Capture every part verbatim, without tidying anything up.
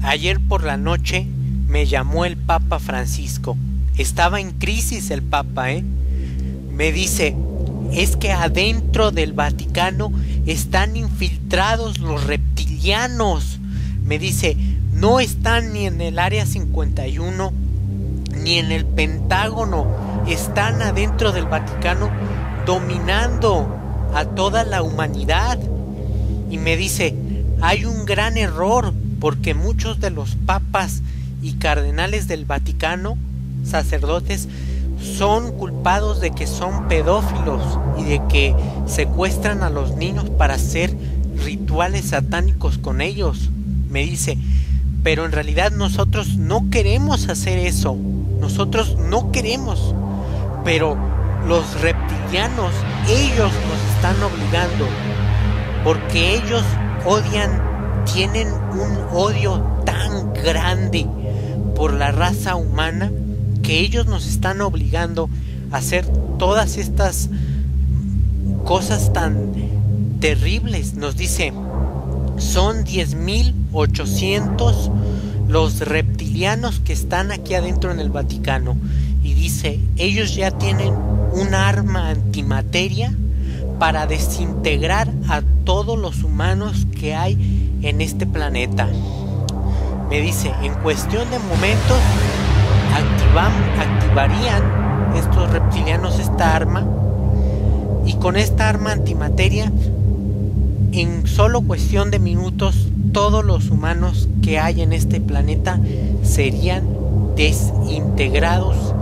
Ayer por la noche me llamó el Papa Francisco. Estaba en crisis el Papa, ¿eh? Me dice, es que adentro del Vaticano están infiltrados los reptilianos. Me dice, no están ni en el Área cincuenta y uno ni en el Pentágono. Están adentro del Vaticano dominando a toda la humanidad. Y me dice, hay un gran error, porque muchos de los papas y cardenales del Vaticano, sacerdotes, son culpados de que son pedófilos y de que secuestran a los niños para hacer rituales satánicos con ellos. Me dice, pero en realidad nosotros no queremos hacer eso. Nosotros no queremos. Pero los reptilianos, ellos nos están obligando, porque ellos odian, tienen un odio tan grande por la raza humana, que ellos nos están obligando a hacer todas estas cosas tan terribles. Nos dice, son diez mil ochocientos los reptilianos que están aquí adentro en el Vaticano. Y dice, ellos ya tienen un arma antimateria para desintegrar a todos los humanos que hay en este planeta. Me dice, en cuestión de momentos activan, activarían estos reptilianos esta arma, y con esta arma antimateria, en solo cuestión de minutos, todos los humanos que hay en este planeta serían desintegrados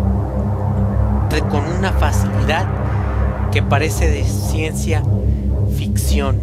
con una facilidad que parece de ciencia ficción.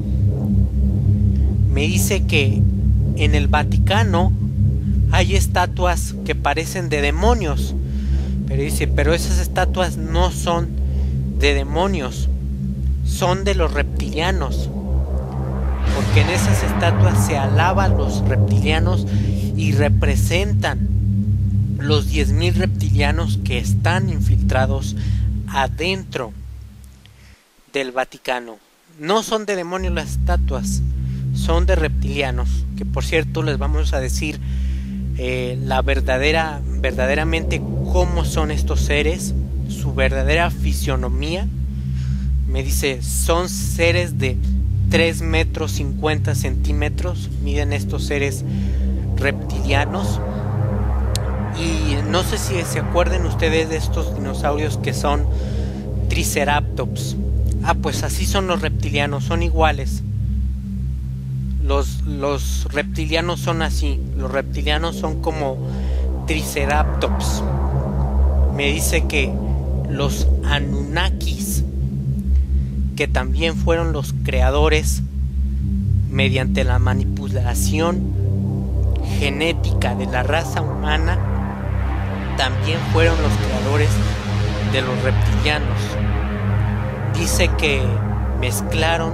Me dice que en el Vaticano hay estatuas que parecen de demonios, pero dice, pero esas estatuas no son de demonios, son de los reptilianos, porque en esas estatuas se alaba a los reptilianos y representan los diez mil reptilianos que están infiltrados adentro del Vaticano. No son de demonios las estatuas, son de reptilianos, que por cierto les vamos a decir eh, la verdadera, verdaderamente cómo son estos seres, su verdadera fisionomía. Me dice, son seres de tres metros cincuenta centímetros, miden estos seres reptilianos. Y no sé si se acuerden ustedes de estos dinosaurios que son triceratops. Ah, pues así son los reptilianos, son iguales. Los, los reptilianos son así, los reptilianos son como triceratops. Me dice que los Anunnakis, que también fueron los creadores mediante la manipulación genética de la raza humana, también fueron los creadores de los reptilianos. Dice que mezclaron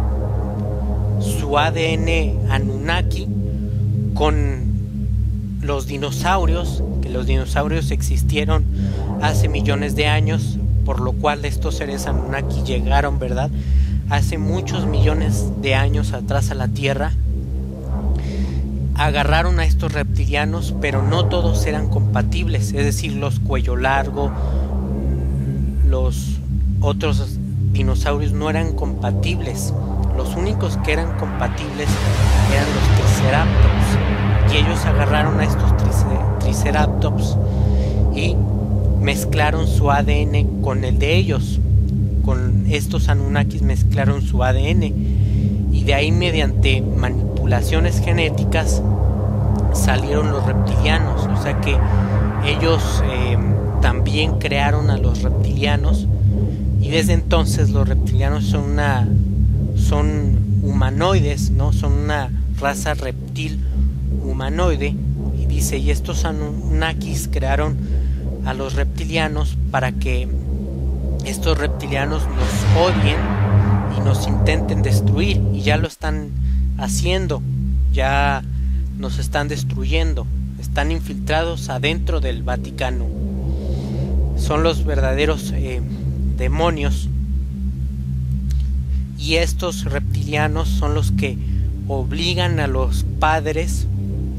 su A D N Anunnaki con los dinosaurios, que los dinosaurios existieron hace millones de años, por lo cual estos seres Anunnaki llegaron, ¿verdad?, hace muchos millones de años atrás a la Tierra. Agarraron a estos reptilianos, pero no todos eran compatibles, es decir, los cuello largo, los otros dinosaurios no eran compatibles. Los únicos que eran compatibles eran los triceratops, y ellos agarraron a estos triceratops y mezclaron su A D N con el de ellos. Con estos Anunnakis mezclaron su A D N, y de ahí, mediante manipulaciones genéticas, salieron los reptilianos. O sea que ellos eh, también crearon a los reptilianos, y desde entonces los reptilianos son una son humanoides, ¿no? Son una raza reptil humanoide. Y dice, y estos Anunnakis crearon a los reptilianos para que estos reptilianos nos odien y nos intenten destruir, y ya lo están haciendo, ya nos están destruyendo, están infiltrados adentro del Vaticano. Son los verdaderos eh, demonios, y estos reptilianos son los que obligan a los padres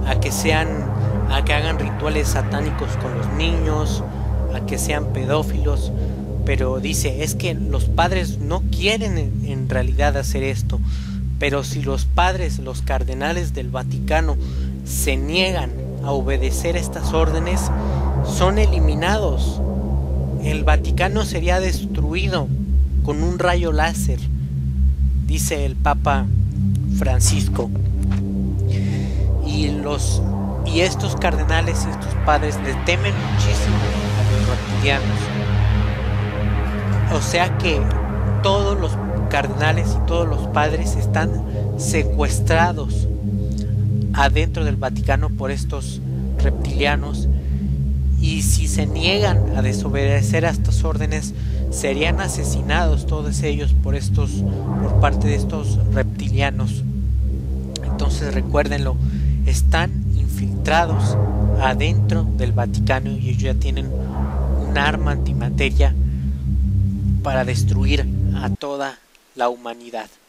a que sean, a que hagan rituales satánicos con los niños, a que sean pedófilos, pero dice, es que los padres no quieren en, en realidad hacer esto, pero si los padres, los cardenales del Vaticano, se niegan a obedecer estas órdenes, son eliminados. El Vaticano sería destruido con un rayo láser, dice el Papa Francisco. Y los y estos cardenales y estos padres le temen muchísimo a los reptilianos. O sea que todos los cardenales y todos los padres están secuestrados adentro del Vaticano por estos reptilianos, y si se niegan a desobedecer a estas órdenes serían asesinados todos ellos por estos por parte de estos reptilianos. Entonces recuérdenlo, están infiltrados adentro del Vaticano y ellos ya tienen un arma antimateria para destruir a toda la humanidad.